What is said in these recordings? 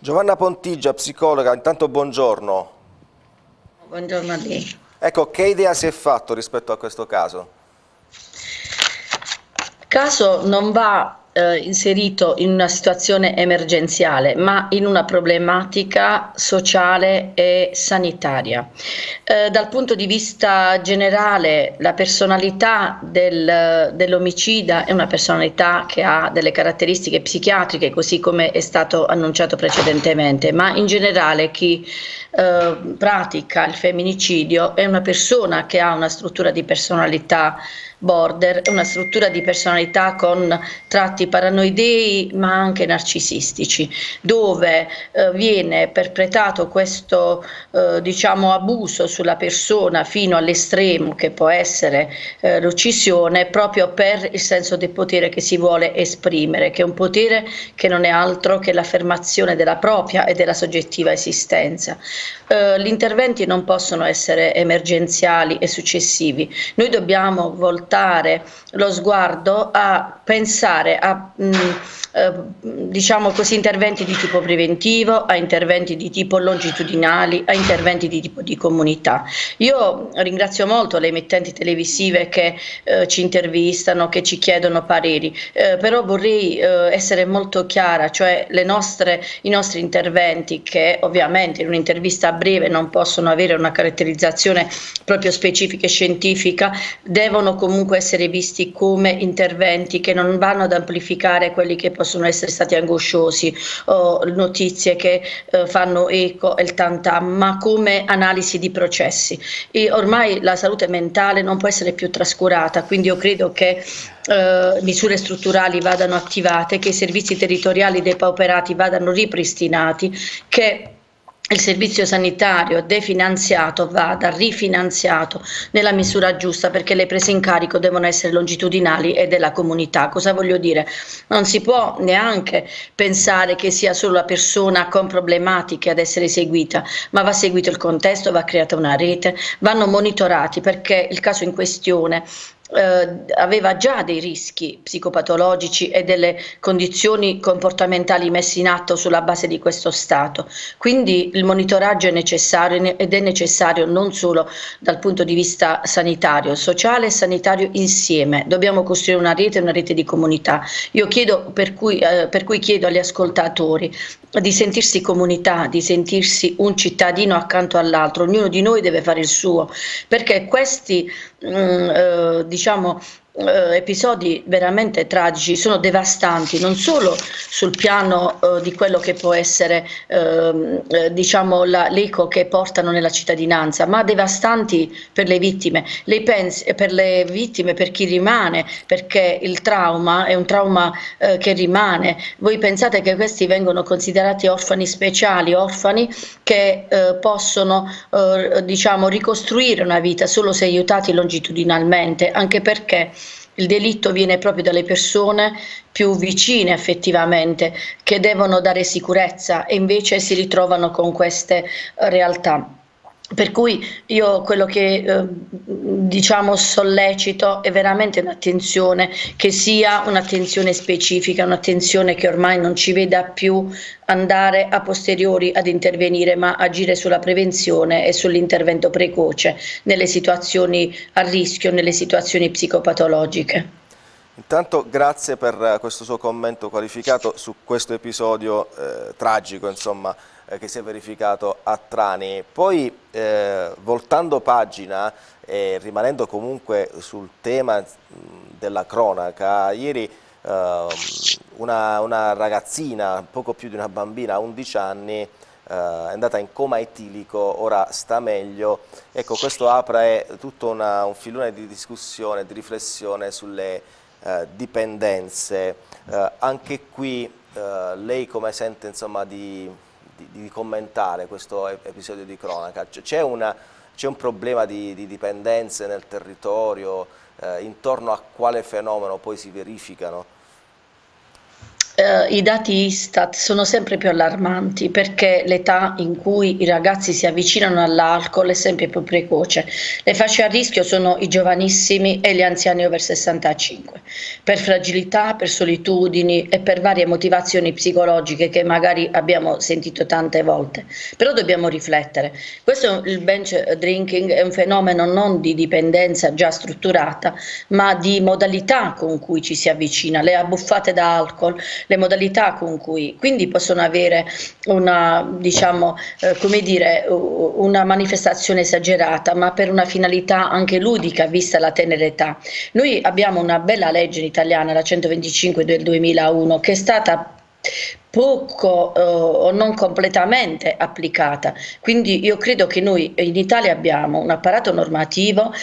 Giovanna Pontigia, psicologa, intanto buongiorno. Buongiorno a lei. Ecco, che idea si è fatto rispetto a questo caso? Il caso non va inserito in una situazione emergenziale, ma in una problematica sociale e sanitaria. Dal punto di vista generale, la personalità dell'omicida è una personalità che ha delle caratteristiche psichiatriche, così come è stato annunciato precedentemente, ma in generale chi pratica il femminicidio è una persona che ha una struttura di personalità border, una struttura di personalità con tratti paranoidei ma anche narcisistici, dove viene perpetrato questo diciamo abuso sulla persona fino all'estremo che può essere l'uccisione, proprio per il senso del potere che si vuole esprimere, che è un potere che non è altro che l'affermazione della propria e della soggettiva esistenza. Gli interventi non possono essere emergenziali e successivi, noi dobbiamo voltare lo sguardo a pensare a diciamo così, interventi di tipo preventivo, a interventi di tipo longitudinali, a interventi di tipo di comunità. Io ringrazio molto le emittenti televisive che ci intervistano, che ci chiedono pareri, però vorrei essere molto chiara, cioè i nostri interventi, che ovviamente in un'intervista breve non possono avere una caratterizzazione proprio specifica e scientifica, devono comunque essere visti come interventi che non vanno ad amplificare quelli che possono essere stati angosciosi o notizie che fanno eco e il tantam, ma come analisi di processi. E ormai la salute mentale non può essere più trascurata, quindi io credo che misure strutturali vadano attivate, che i servizi territoriali depauperati vadano ripristinati, che il servizio sanitario definanziato vada rifinanziato nella misura giusta, perché le prese in carico devono essere longitudinali e della comunità. Cosa voglio dire? Non si può neanche pensare che sia solo la persona con problematiche ad essere seguita, ma va seguito il contesto, va creata una rete, vanno monitorati, perché il caso in questione aveva già dei rischi psicopatologici e delle condizioni comportamentali messe in atto sulla base di questo stato. Quindi il monitoraggio è necessario, ed è necessario non solo dal punto di vista sanitario, sociale e sanitario insieme. Dobbiamo costruire una rete di comunità. Io chiedo, per cui chiedo agli ascoltatori di sentirsi comunità, di sentirsi un cittadino accanto all'altro. Ognuno di noi deve fare il suo, perché questi diciamo episodi veramente tragici sono devastanti, non solo sul piano di quello che può essere diciamo l'eco che portano nella cittadinanza, ma devastanti per le vittime. Lei pensi, per le vittime, per chi rimane, perché il trauma è un trauma che rimane. Voi pensate che questi vengono considerati orfani speciali, orfani che possono diciamo ricostruire una vita solo se aiutati longitudinalmente, anche perché il delitto viene proprio dalle persone più vicine effettivamente, che devono dare sicurezza, e invece si ritrovano con queste realtà. Per cui io quello che diciamo sollecito è veramente un'attenzione che sia un'attenzione specifica, un'attenzione che ormai non ci veda più andare a posteriori ad intervenire, ma agire sulla prevenzione e sull'intervento precoce nelle situazioni a rischio, nelle situazioni psicopatologiche. Intanto grazie per questo suo commento qualificato su questo episodio tragico, insomma, che si è verificato a Trani. Poi, voltando pagina e rimanendo comunque sul tema della cronaca, ieri una ragazzina, poco più di una bambina, 11 anni, è andata in coma etilico, ora sta meglio. Ecco, questo apre tutto un filone di discussione, di riflessione sulle dipendenze. Anche qui lei come sente, insomma, di commentare questo episodio di cronaca? C'è un problema di dipendenze nel territorio? Intorno a quale fenomeno poi si verificano? I dati Istat sono sempre più allarmanti perché l'età in cui i ragazzi si avvicinano all'alcol è sempre più precoce. Le fasce a rischio sono i giovanissimi e gli anziani over 65, per fragilità, per solitudini e per varie motivazioni psicologiche che magari abbiamo sentito tante volte. Però dobbiamo riflettere. Questo, il bench drinking, è un fenomeno non di dipendenza già strutturata, ma di modalità con cui ci si avvicina, le abbuffate da alcol, le modalità con cui quindi possono avere una, diciamo, come dire, una manifestazione esagerata, ma per una finalità anche ludica vista la tenera età. Noi abbiamo una bella legge italiana, la 125 del 2001, che è stata poco o non completamente applicata, quindi io credo che noi in Italia abbiamo un apparato normativo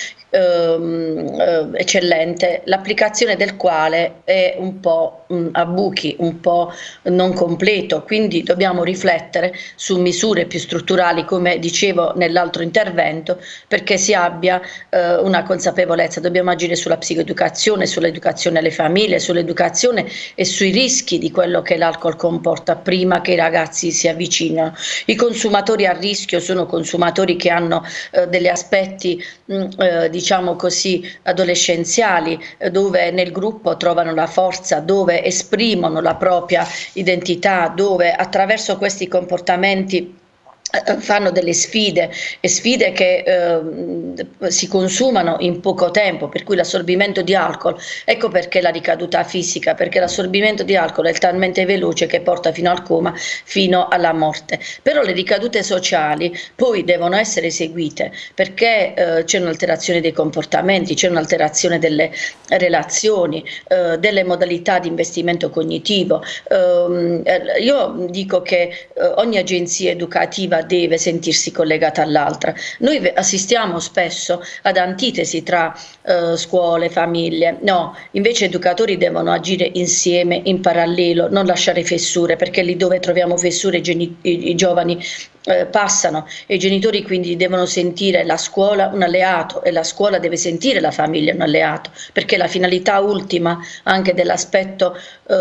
eccellente, l'applicazione del quale è un po' a buchi, un po' non completo, quindi dobbiamo riflettere su misure più strutturali, come dicevo nell'altro intervento, perché si abbia una consapevolezza. Dobbiamo agire sulla psicoeducazione, sull'educazione alle famiglie, sull'educazione e sui rischi di quello che l'alcol comporta prima che i ragazzi si avvicinino. I consumatori a rischio sono consumatori che hanno degli aspetti diciamo così adolescenziali, dove nel gruppo trovano la forza, dove esprimono la propria identità, dove attraverso questi comportamenti fanno delle sfide e sfide che si consumano in poco tempo, per cui l'assorbimento di alcol, ecco perché la ricaduta fisica, perché l'assorbimento di alcol è talmente veloce che porta fino al coma, fino alla morte. Però le ricadute sociali poi devono essere seguite, perché c'è un'alterazione dei comportamenti, c'è un'alterazione delle relazioni, delle modalità di investimento cognitivo. Io dico che ogni agenzia educativa deve sentirsi collegata all'altra. Noi assistiamo spesso ad antitesi tra scuole, famiglie. No, invece educatori devono agire insieme, in parallelo, non lasciare fessure, perché lì dove troviamo fessure i giovani passano, e i genitori quindi devono sentire la scuola un alleato e la scuola deve sentire la famiglia un alleato, perché la finalità ultima anche dell'aspetto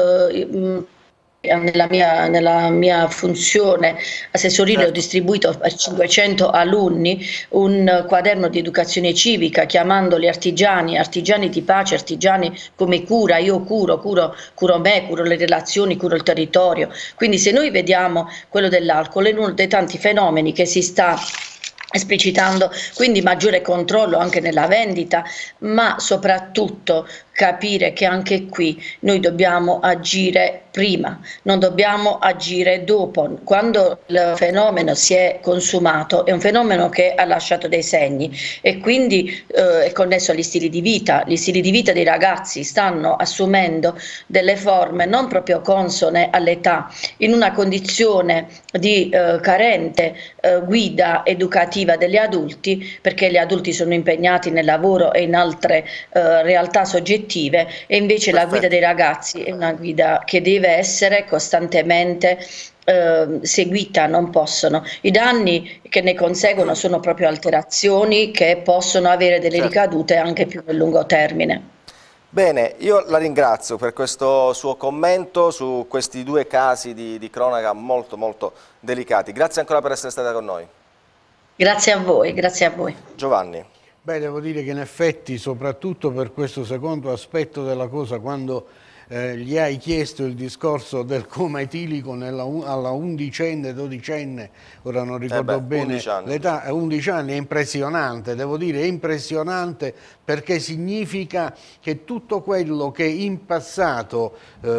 nella mia funzione assessorile, ho distribuito a 500 alunni un quaderno di educazione civica, chiamandoli artigiani, artigiani di pace, artigiani come cura, io curo me, curo le relazioni, curo il territorio. Quindi se noi vediamo quello dell'alcol è uno dei tanti fenomeni che si sta esplicitando, quindi maggiore controllo anche nella vendita, ma soprattutto capire che anche qui noi dobbiamo agire prima, non dobbiamo agire dopo. Quando il fenomeno si è consumato è un fenomeno che ha lasciato dei segni e quindi è connesso agli stili di vita. Gli stili di vita dei ragazzi stanno assumendo delle forme non proprio consone all'età, in una condizione di carente guida educativa degli adulti, perché gli adulti sono impegnati nel lavoro e in altre realtà soggettive, e invece la guida dei ragazzi è una guida che deve essere costantemente seguita. Non possono. I danni che ne conseguono sono proprio alterazioni che possono avere delle ricadute anche più a lungo termine. Bene, io la ringrazio per questo suo commento su questi due casi di cronaca molto molto delicati. Grazie ancora per essere stata con noi. Grazie a voi, grazie a voi. Giovanni. Beh, devo dire che in effetti, soprattutto per questo secondo aspetto della cosa, quando gli hai chiesto il discorso del coma etilico alla undicenne, dodicenne, ora non ricordo bene l'età, 11 anni, è impressionante, devo dire, è impressionante, perché significa che tutto quello che in passato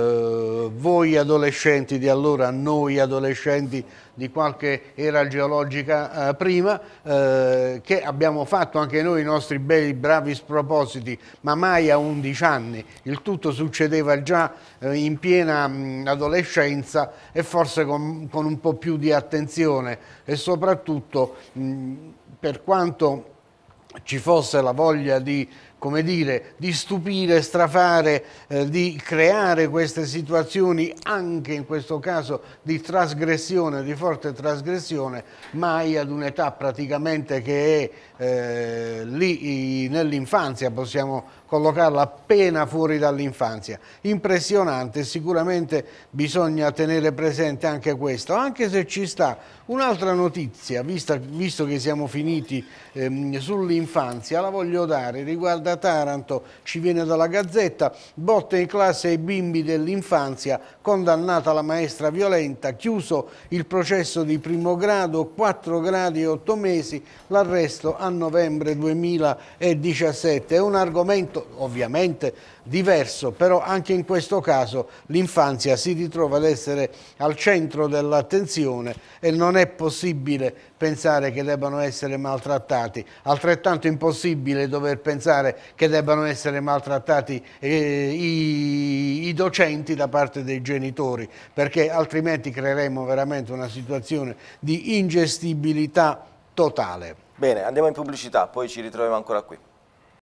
voi adolescenti di allora, noi adolescenti di qualche era geologica prima, che abbiamo fatto anche noi i nostri belli bravi spropositi, ma mai a 11 anni, il tutto succedeva già in piena adolescenza, e forse con un po' più di attenzione, e soprattutto per quanto ci fosse la voglia di come dire, di stupire, strafare, di creare queste situazioni anche in questo caso di trasgressione, di forte trasgressione, mai ad un'età praticamente che è lì nell'infanzia, possiamo collocarla appena fuori dall'infanzia. Impressionante, sicuramente bisogna tenere presente anche questo, anche se ci sta un'altra notizia, visto che siamo finiti sull'infanzia, la voglio dare, riguarda Taranto, ci viene dalla Gazzetta: botte in classe ai bimbi dell'infanzia, condannata la maestra violenta, chiuso il processo di primo grado, 4 gradi e 8 mesi, l'arresto a novembre 2017. È un argomento ovviamente diverso, però anche in questo caso l'infanzia si ritrova ad essere al centro dell'attenzione e non è possibile pensare che debbano essere maltrattati, altrettanto impossibile dover pensare che debbano essere maltrattati i docenti da parte dei genitori, perché altrimenti creeremo veramente una situazione di ingestibilità totale. Bene, andiamo in pubblicità, poi ci ritroviamo ancora qui.